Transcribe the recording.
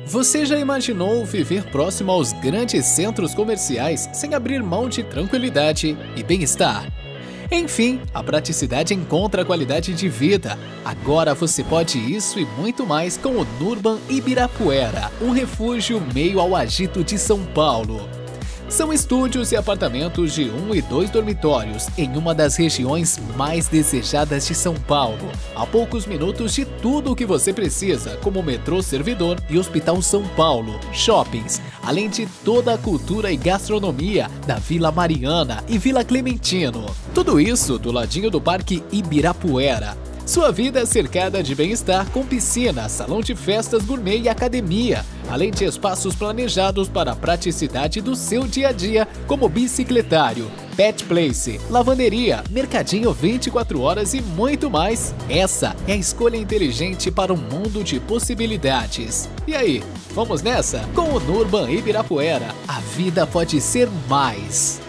Você já imaginou viver próximo aos grandes centros comerciais sem abrir mão de tranquilidade e bem-estar? Enfim, a praticidade encontra a qualidade de vida. Agora você pode isso e muito mais com o Nurban Ibirapuera, um refúgio meio ao agito de São Paulo. São estúdios e apartamentos de 1 e 2 dormitórios em uma das regiões mais desejadas de São Paulo. A poucos minutos de tudo o que você precisa, como metrô Servidor e Hospital São Paulo, shoppings, além de toda a cultura e gastronomia da Vila Mariana e Vila Clementino. Tudo isso do ladinho do Parque Ibirapuera. Sua vida é cercada de bem-estar com piscina, salão de festas gourmet e academia, além de espaços planejados para a praticidade do seu dia a dia, como bicicletário, pet place, lavanderia, mercadinho 24 horas e muito mais. Essa é a escolha inteligente para um mundo de possibilidades. E aí, vamos nessa? Com o Nurban Ibirapuera, a vida pode ser mais.